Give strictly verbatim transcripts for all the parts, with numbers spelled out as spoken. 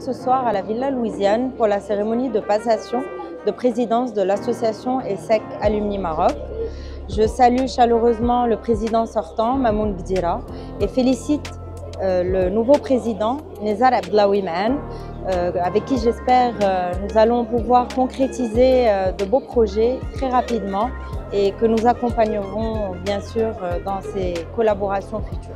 ce soir à la Villa Louisiane pour la cérémonie de passation de présidence de l'association ESSEC Alumni Maroc. Je salue chaleureusement le président sortant, Mamoun Gdira, et félicite euh, le nouveau président, Nizar Abdelawi Ma'an, euh, avec qui j'espère euh, nous allons pouvoir concrétiser euh, de beaux projets très rapidement et que nous accompagnerons bien sûr euh, dans ces collaborations futures.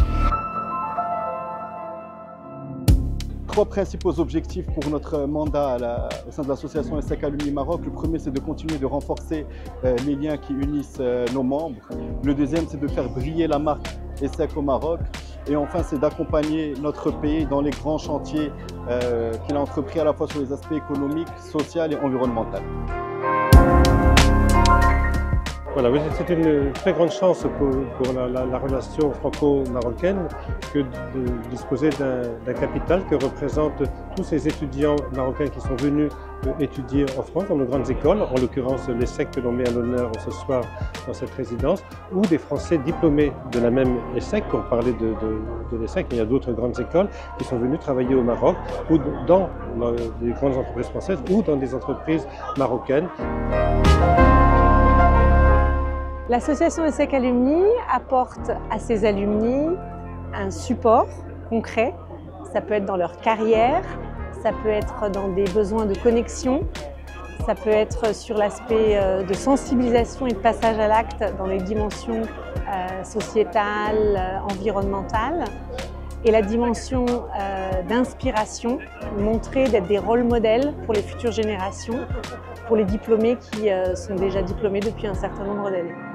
Trois principaux objectifs pour notre mandat à la, au sein de l'association ESSEC Alumni Maroc. Le premier, c'est de continuer de renforcer euh, les liens qui unissent euh, nos membres. Le deuxième, c'est de faire briller la marque ESSEC au Maroc. Et enfin, c'est d'accompagner notre pays dans les grands chantiers euh, qu'il a entrepris à la fois sur les aspects économiques, sociaux et environnementaux. Voilà, c'est une très grande chance pour, pour la, la, la relation franco-marocaine que de disposer d'un capital que représentent tous ces étudiants marocains qui sont venus étudier en France dans nos grandes écoles, en l'occurrence l'ESSEC que l'on met à l'honneur ce soir dans cette résidence, ou des Français diplômés de la même ESSEC, pour parler de, de, de l'ESSEC, il y a d'autres grandes écoles qui sont venus travailler au Maroc, ou dans des grandes entreprises françaises, ou dans des entreprises marocaines. L'association ESSEC Alumni apporte à ses alumni un support concret. Ça peut être dans leur carrière, ça peut être dans des besoins de connexion, ça peut être sur l'aspect de sensibilisation et de passage à l'acte dans les dimensions sociétales, environnementales. Et la dimension euh, d'inspiration, montrer d'être des rôles modèles pour les futures générations, pour les diplômés qui euh, sont déjà diplômés depuis un certain nombre d'années.